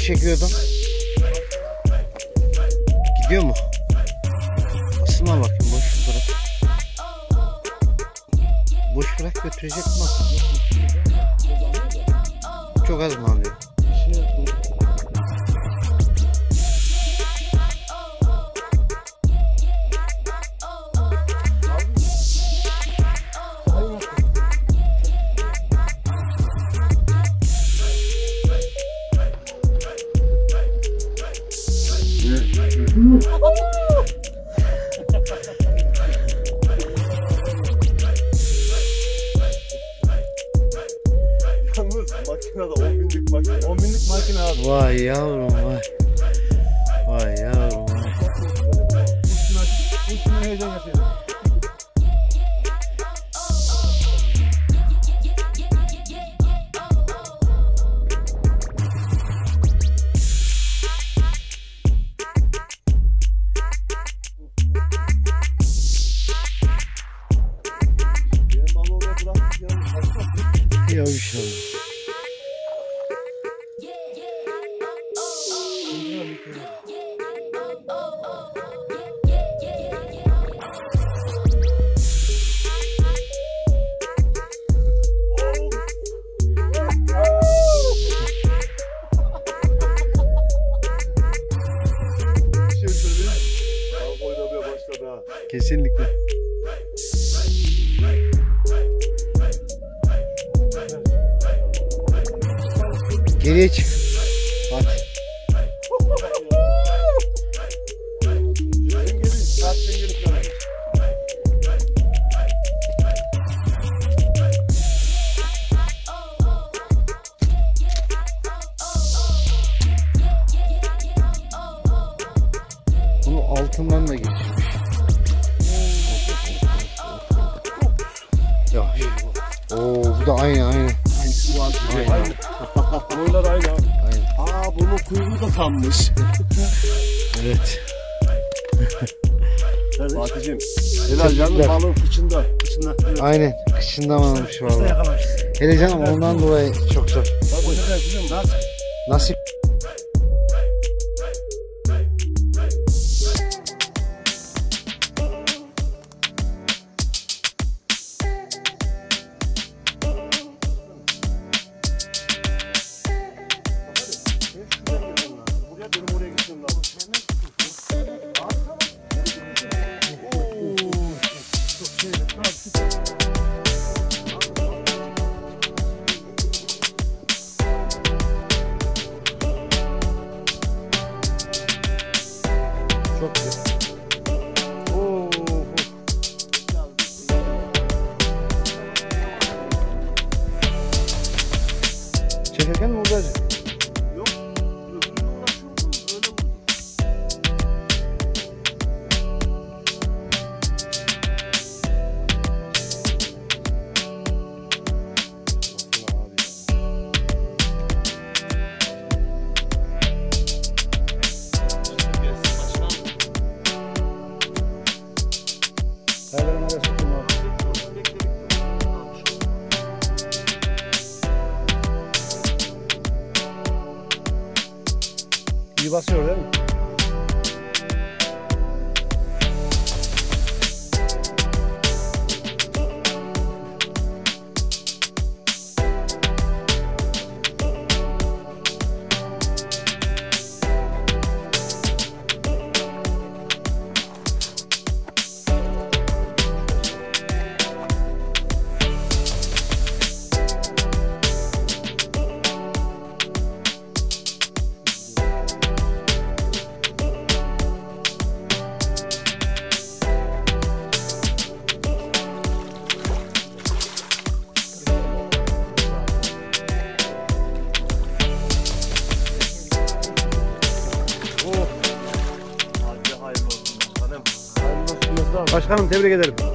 çekiyordum. Gidiyor mu? Asılma bakayım, boş bırak. Boş bırak, götürecek mi? Çok az mı alıyor? Yalnız makinede 10 binlik makine. 10 binlik makine abi. Vay yavrum vay. Vay yavrum vay. Üstüne heyecan yapıyor. Benim balı oraya bıraktık ya. Ya bir şey olmaz. Bir şey söyleyeyim. Balık oynamaya başladı ha. Kesinlikle. Geriye çık. Hadi. Dengeli, saat dengeli falan. Bunu altından da geçirmiş. Ya. Oo, bu da aynı. Aynı. Boylar aynı abi. Aynen. Aa, bunun kuyruğu da tammış. Evet. Fatih'cim. Helal canım, balığın kıçında. Evet. Aynen. Kışından almış vallahi. Yakalamışız. Hele canım ondan dolayı çok zor. Bak o ne kadar biliyor musun? Nasip. Buraya benim oraya gitmem lazım. Çok güzel. Çekerken mi olacak? Yok. Öbürüne uğraşıyordum. Öyle vurdum. Hayırlı nereye soktum abi? İyi basıyor değil mi? Başkanım tebrik ederim.